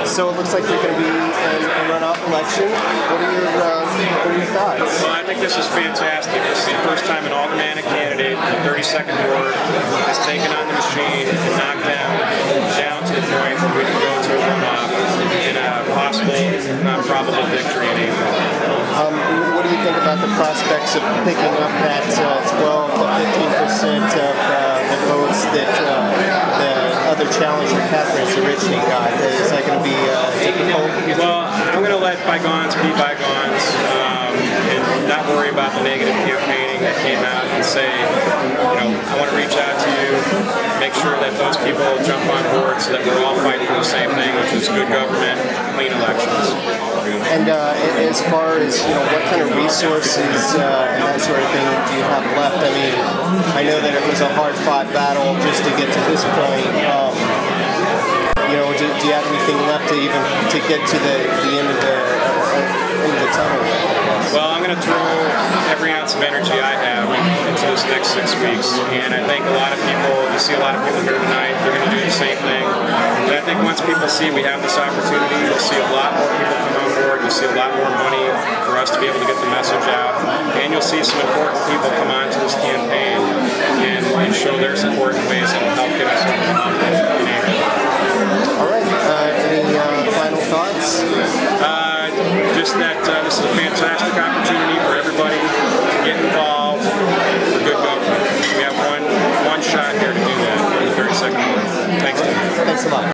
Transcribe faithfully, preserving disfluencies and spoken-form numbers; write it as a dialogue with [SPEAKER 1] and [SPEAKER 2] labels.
[SPEAKER 1] So it looks like you're going to be in a runoff election. What are your, uh, what are your thoughts?
[SPEAKER 2] Well, I think this is fantastic. This is the first time an aldermanic candidate in the thirty-second ward has taken on the machine and knocked them down to the point where we can go to a runoff in a possible, not probable victory in April.
[SPEAKER 1] Um, what do you think about the prospects of picking up that uh, twelve to fifteen percent of uh, the votes that uh, the other challenger, Catherine Zaryczny, got? Is that going to be uh, difficult?
[SPEAKER 2] Well, I'm going to let bygones be bygones um, and not worry about the negative campaigning that came out and say, you know, I want to reach out to you, make sure that those people jump on board so that we're all fighting for the same thing, which is good government, clean elections.
[SPEAKER 1] And uh, as far as, you know, what kind of resources uh, and that sort of thing do you have left? I mean, I know that it was a hard-fought battle just to get to this point. Um, you know, do, do you have anything left to even to get to the, the end of the uh, end of the tunnel?
[SPEAKER 2] Well, I'm going to throw every ounce of energy I have into this next six weeks, and I think a lot of people, you see a lot of people here tonight, they're going to do the same thing. But I think once people see we have this opportunity, you'll see a lot more people come on board, you'll see a lot more money for us to be able to get the message out, and you'll see some important people come on to this campaign and, and show their support in ways that will help get us over the hump in April.
[SPEAKER 1] All right, uh, any uh, final thoughts?
[SPEAKER 2] Uh, just that uh, this is a fantastic opportunity for everybody to get involved for good government. We have one, one shot here to do that in the thirty-second ward. Thanks, Tim.
[SPEAKER 1] Thanks a lot.